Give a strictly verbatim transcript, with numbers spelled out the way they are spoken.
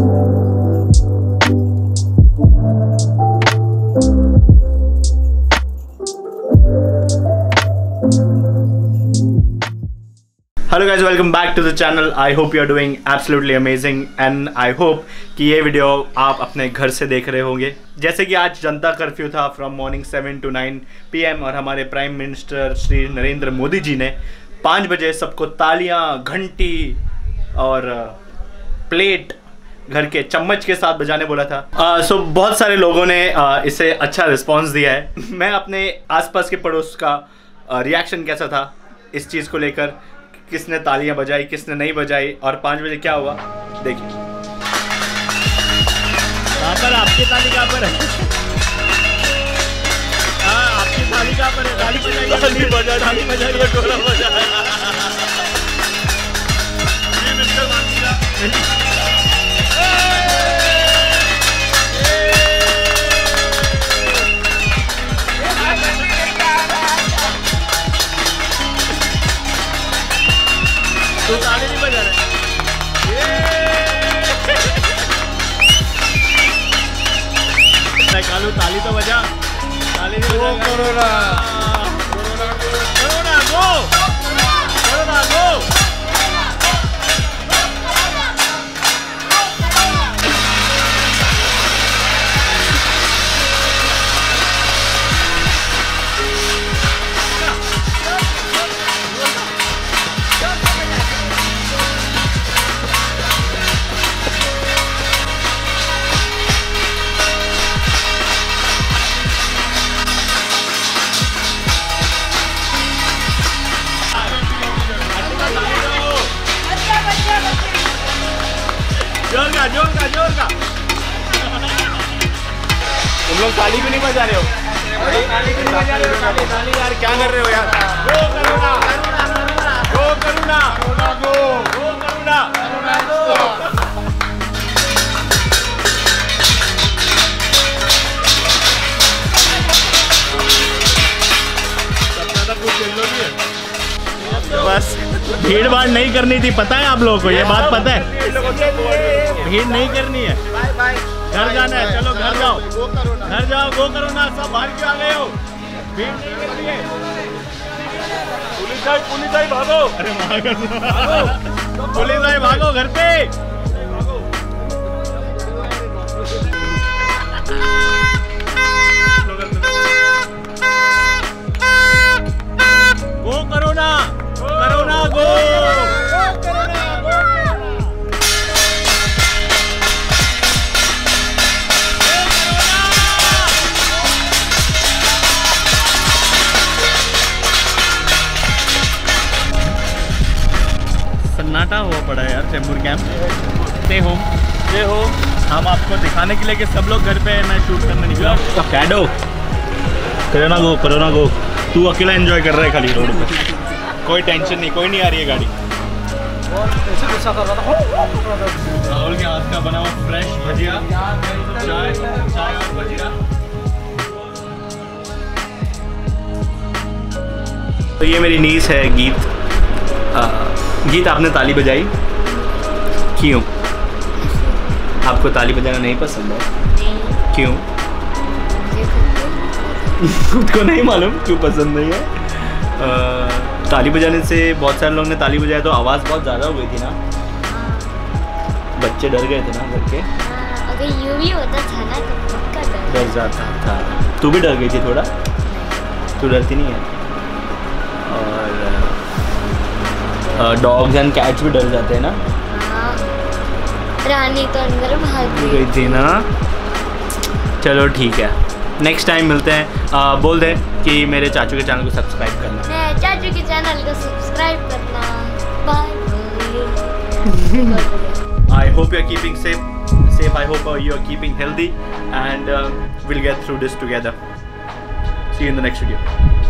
Hello guys, welcome back to the channel. I hope you are doing absolutely amazing and I hope कि ये video आप अपने घर से देख रहे होंगे। जैसे कि आज जनता कर्फ्यू था from morning seven to nine p m और हमारे प्राइम मिनिस्टर श्री नरेंद्र मोदी जी ने पाँच बजे सबको तालियां, घंटी और प्लेट घर के चम्मच के साथ बजाने बोला था। सो uh, so, बहुत सारे लोगों ने uh, इसे अच्छा रिस्पॉन्स दिया है। मैं अपने आसपास के पड़ोस का रिएक्शन uh, कैसा था इस चीज़ को लेकर, किसने तालियां बजाई किसने नहीं बजाई और पाँच बजे क्या हुआ देखिए। कहाँ पर आपकी ताली कहाँ पर है? हाँ, आपकी ताली कहाँ पर है? ताली बजाइए, ताली बजा, ताली बजाइए, ढोला बजा। ये मिस्टर मांगीगा। तो ताली नहीं बजा रहे। कालू ताली तो बजा, ताली नहीं बजा। Corona corona go, corona go. जोर का जोर का जोर का। तुम लोग ताली भी नहीं बजा रहे हो? ताली भी नहीं बजा रहे हो? ताली ताली यार क्या कर रहे हो यार? गो करुणा, गो करुणा, गो गो करुणा। सबका तो कुछ खेल लो भी है। बस भीड़ भाड़ नहीं करनी थी, पता है आप लोगों को, ये बात पता है। भीड़ नहीं करनी है, घर जाना है। चलो घर जाओ, घर जाओ, गो करो ना। सब बाहर क्यों आ गए हो? भीड़ नहीं करनी है। पुलिस आई, पुलिस आई, भागो। अरे भागो, पुलिस आई, भागो घर पे। गो करो ना, करो ना, गो सन्नाटा हुआ पड़ा है यार Chembur camp. Stay home, stay home. हम आपको दिखाने के लिए कि सब लोग घर पे है, मैं शूट करने निकला। कैडो करोना गो, करोना गो। तू अकेला एंजॉय कर रहा है खाली रोड पे, कोई टेंशन नहीं, कोई नहीं आ रही है गाड़ी। राहुल के हाथ का बना हुआ फ्रेश भजिया, चाय चाय और भजिया। तो ये मेरी नीस है गीत। आ, गीत आपने ताली बजाई क्यों? आपको ताली बजाना नहीं पसंद है? क्यों? खुद को नहीं मालूम क्यों पसंद नहीं है। आ, ताली बजाने से बहुत सारे लोगों ने ताली बजाया तो आवाज़ बहुत ज़्यादा हो गई थी ना, बच्चे डर गए थे ना घर के। अगर यूं ही होता था ना तो पक्का डर डर जाता था। तू भी डर गई थी थोड़ा? तू डरती नहीं है? और डॉग्स एंड कैट्स भी डर जाते हैं ना? हाँ, रानी तो अंदर भाग गई थी ना। चलो ठीक है, नेक्स्ट टाइम मिलते हैं। आ, बोल दे कि मेरे चाचू के चैनल को सब्सक्राइब करना। मैं चाचू के चैनल को सब्सक्राइब करना। Bye. I hope you are keeping safe. Safe. I hope uh, you are keeping healthy, and uh, we'll get through this together. See you in the next video.